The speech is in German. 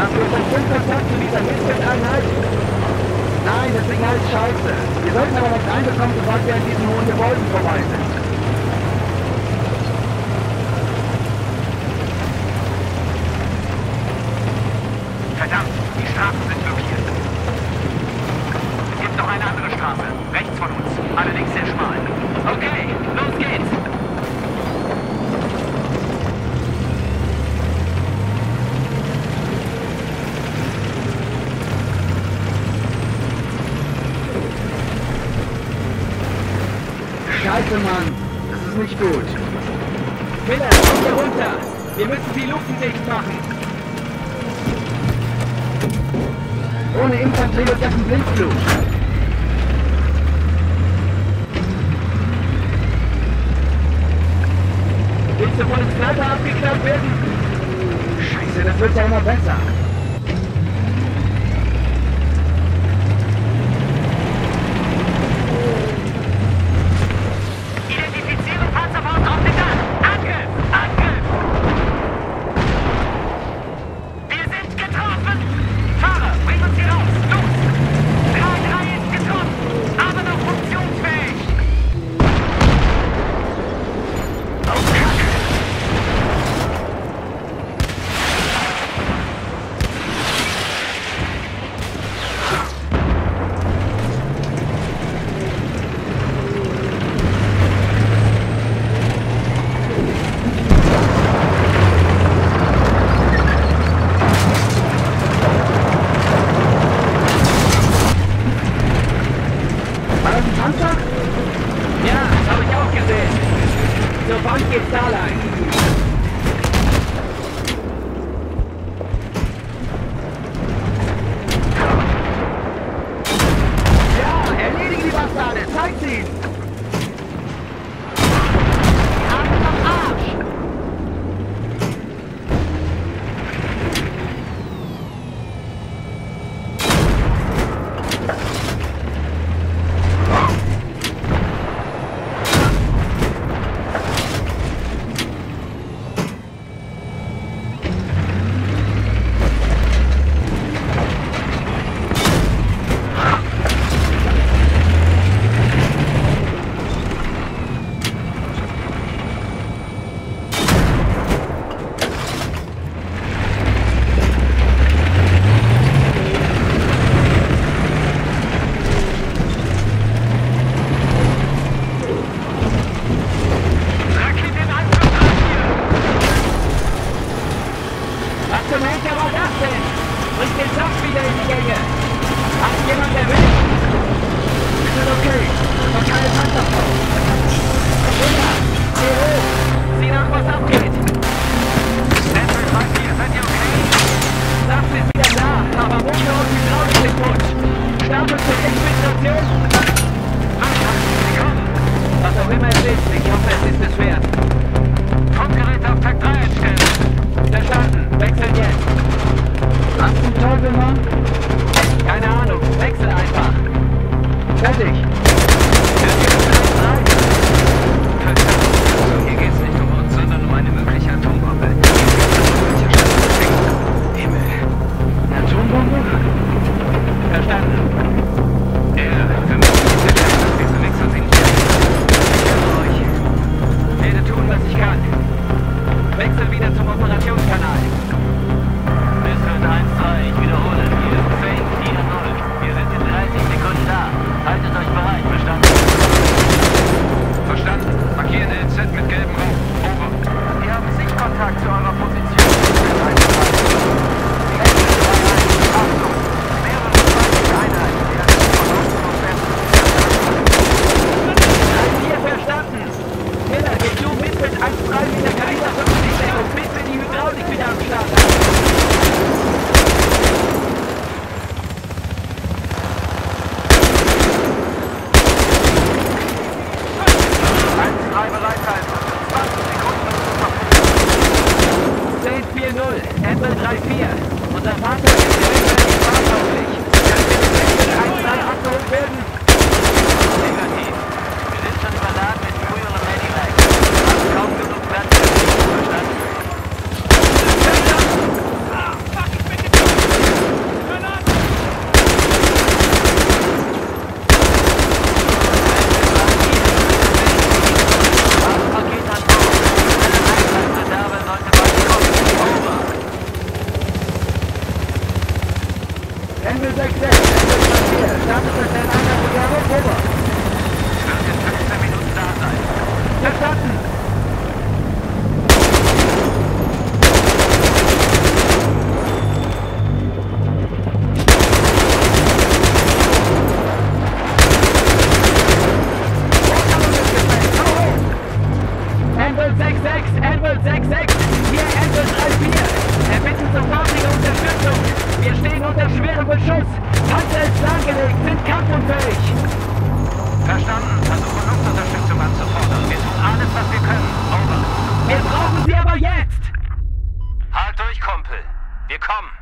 Hast du schon Funkkontakt zu dieser Mistgeld-Einheit? Nein, das Signal ist scheiße. Wir sollten aber was reinbekommen, sobald wir an diesen hohen Gebäuden vorbei sind. Verdammt, die Straßen sind blockiert. Es gibt noch eine andere Straße, rechts von uns, allerdings sehr schmal. Okay, los geht's! Scheiße, Mann. Das ist nicht gut. Miller, komm hier runter! Wir müssen die Luken dicht machen! Ohne Infanterie wird das ein Blindflug. Willst du von dem Sniper abgeklappt werden? Scheiße, das wird ja immer besser. Identifiziere Panzerfaust auf den Dach! Angriff! Angriff! Wir sind getroffen! Fahrer, bring uns hier raus! Los! 3-3 ist getroffen, aber noch funktionsfähig! Oh, Kacke! War das ein Panzer? Ja, habe ich auch gesehen. Zur Bank geht's da lang. Ja, erledige die Bastarde. Zeig sie! Arme am Arsch! Was zum Henker war das denn? Bring den Saft wieder in die Gänge! Hat jemand erwischt? Ist das okay? Noch keine Panzerfaust. Miller, geh hoch! Sieh nach, was abgeht! Denver 3-4, seid ihr okay? Saft ist wieder da, aber Motor und Hydraulik sind futsch! Stapel zur Infiltration! Komm! Was auch immer es ist, ich hoffe, es ist es wert. Funkgerät auf Takt 3 einstellen! Verstanden, wechseln jetzt! Was zum Teufel, Mann? Keine Ahnung, wechsel einfach! Fertig. Hier geht's nicht um uns, sondern um eine mögliche Atombombe. Himmel. Eine Atombombe? Verstanden. Ja, wir müssen uns sicher, dass wir zunächst uns infizieren. Ich höre euch. Werde tun, was ich kann. Wechsel wieder zum Operationskanal. Missfeld 1-3, ich wiederhole. Hier ist Fane 4-0. Wir sind in 30 Sekunden da. Haltet euch bereit, verstanden? Verstanden. Markieren LZ mit gelbem Rauch. Over. Wir haben Sichtkontakt zu eurer Position. Achtung! Mehrere feindliche Einheiten werden von uns vom Westen. 3-4 verstanden. Miller, geh du mit 1-3 in der Kaiser 50 Deckung, bis wir die Hydraulik wieder am Start haben. Bereithalten. 20 Sekunden zur Verfügung. 10-4-0, Apple 3-4. Unser Fahrzeug ist rechtzeitig fahrtauglich. Kann bitte 1-3 abgeholt werden? Negativ. Wir sind schon überladen mit Fuel und Medivac. Haben kaum genug Platz für dich. Verstanden? Ah, fuck, ich bin getroffen. Envel 6-6, Envel 3-4. Startet das in einer Brigade, over. Wird in 15 Minuten da sein. Verstanden! Envel 6-6, Envel 6-6, hier Envel 3-4. Erbitten sofortige Unterstützung. Wir stehen unter schwerem Beschuss. Panzer ist lahmgelegt, sind kampfunfähig. Verstanden. Versuchen Luftunterstützung anzufordern. Wir tun alles, was wir können. Over. Wir brauchen sie aber jetzt! Halt durch, Kumpel. Wir kommen.